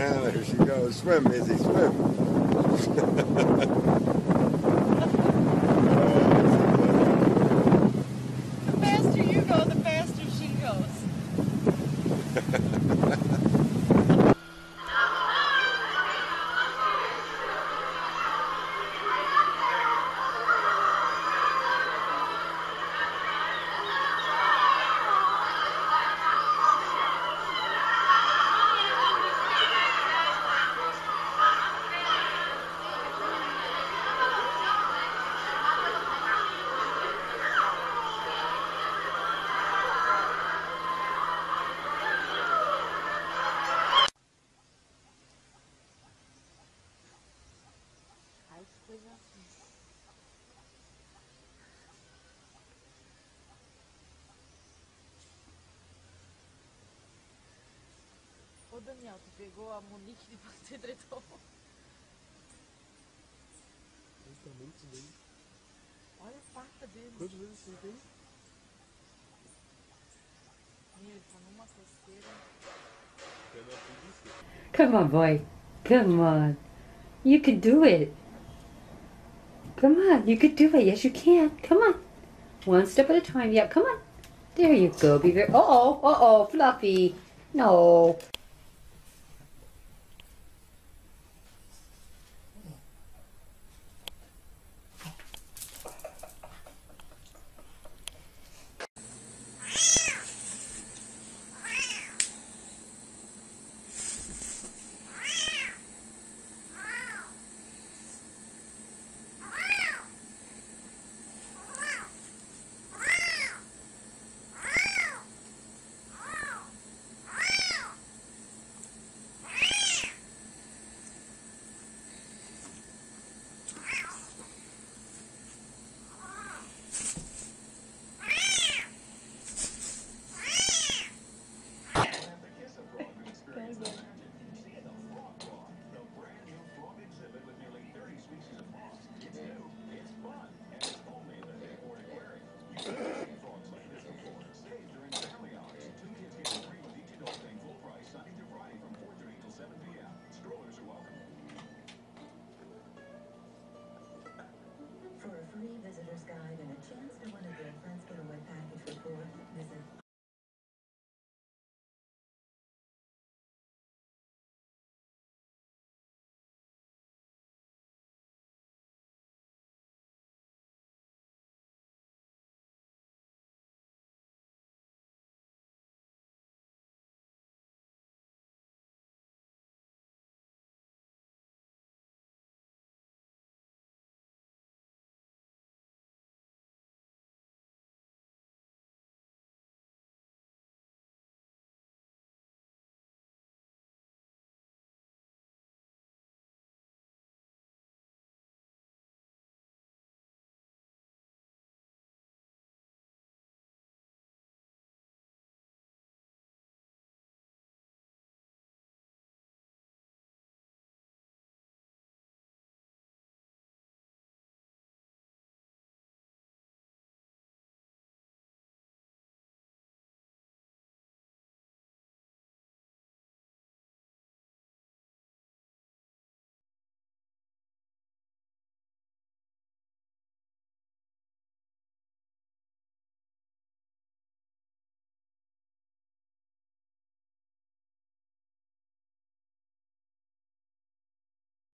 There she goes. Swim, Izzy, swim. The faster you go, the faster she goes. Ô Daniel, tu pegou a Monique de você diretor. Olha a pata dele. Quantas vezes você tem? Meu, ele tá numa coceira. Come on, boy. Come on. You can do it. Come on, you can do it. Yes, you can. Come on. One step at a time. Yeah, come on. There you go. Be very. Uh-oh. Uh-oh. Fluffy. No.